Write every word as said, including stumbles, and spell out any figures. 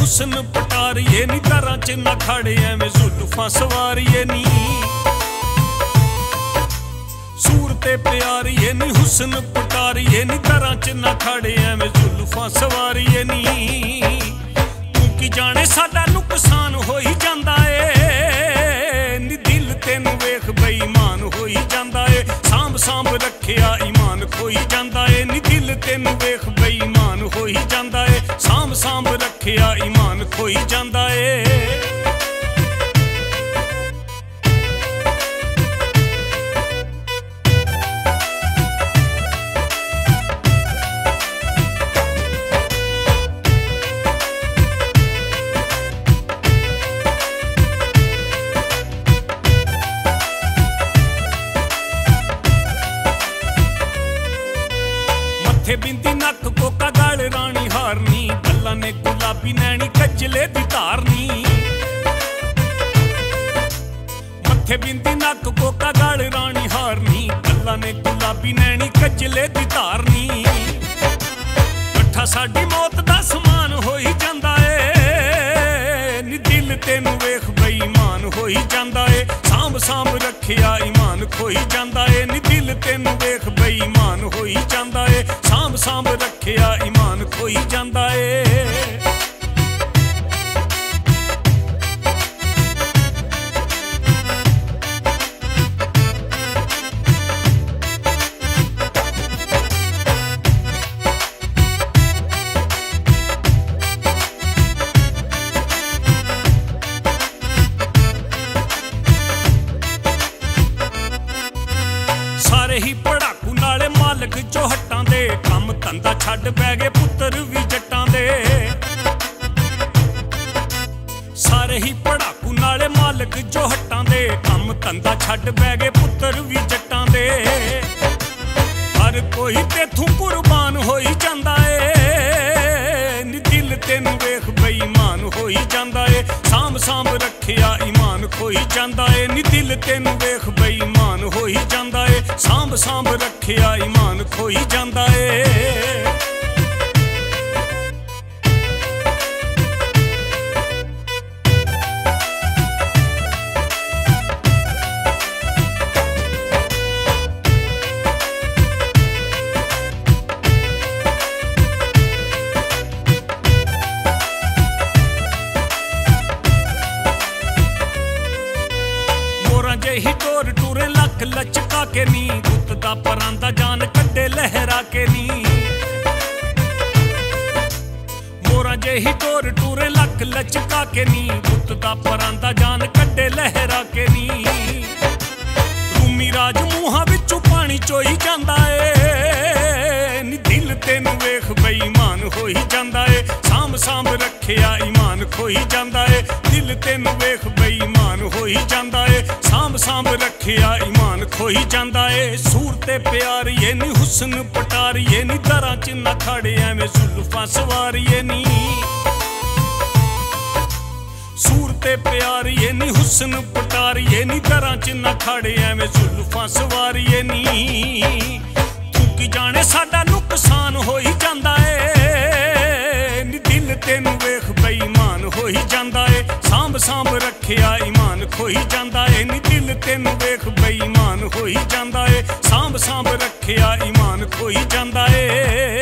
हुस्न पटारिए नी दरां च ना खड़े एवें जुल्फां सवारिए नी सूरते प्यारिए नी हुस्न पटारिए नी दरां च ना खड़े एवें जुल्फां सवारिए नी तू की जाने साडा नुकसान होई जांदा ए नी दिल तेनू वेख बेईमान होई जांदा ए सांभ सांभ रखिया ईमान खोई जांदा ए नी दिल तेनू वेख बेईमान होई जांदा ए सांभ सांभ रखिया ईमान खोई जांदा ए बिंदी नक कोका गल रानी हारनी गल्लां ने गुलाबी नैनी कजले दी धारनी मत्थे बिंदी नक कोका गल रानी हारनी गल्लां ने गुलाबी नैनी कजले दी धारनी कट्ठा साडी मौत दा समान होई जांदा ए नी दिल तेनू वेख बेईमान होई जांदा ए सांभ सांभ रखिया ईमान खोई जांदा ए नी दिल तेनू वेख बेईमान होई जांदा ए सांभ सांभ रखिया ईमान खोई जांदा ए सारे ही पढ़ाकू नाले मालक जो हट्टां दे काम धंधा छड्ड पै गए पुत्तर भी जट्टां दे सारे ही पढ़ाकू नाले मालक जो हट्टां दे काम धंधा छड्ड पै गए पुत्तर भी जट्टां दे हर कोई तेथों कुर्बान होई जांदा ए नी दिल तेनू वेख बेईमान होई जांदा ए सांभ सांभ रखिया ईमान खोई जांदा ए नी दिल तेनू वेख बेईमान होई जांदा ए सांभ सांभ रखिया ईमान खोई जांदा ए ही टोर टूरे लक लचका के नी गुत दा परांदा जान कड्डे लहरा के नी मोरा जे ही टोर टूरे लक लचका के नी गुत दा परांदा जान कड्डे लहरा के नी रूमी राज मूहां विचों पानी चोई जांदा ए नी दिल तेनू वेख बेईमान होई जांदा ए सांभ सांभ रखिया ईमान खोई जांदा ए दिल तेनू वेख बेईमान होई जांदा ए सांभ सांभ रखिया ईमान खोई जांदा ए सूरते प्यारिए नी हुस्न पटारिए नी दरां च ना खड़े एवें जुल्फां सवारिए नी सूरते प्यारिए नी हुस्न पटारिए नी दरां च ना खड़े एवें जुल्फां सवारिए नी तू की जाने साडा नुकसान होई जांदा ए नी दिल तेनू वेख बेईमान होई जांदा ए सांभ सांभ रखिया ईमान खोई जांदा ए नी दिल तेनू वेख बेईमान होई जांदा ए सांभ सांभ रखिया ईमान खोई जांदा ए।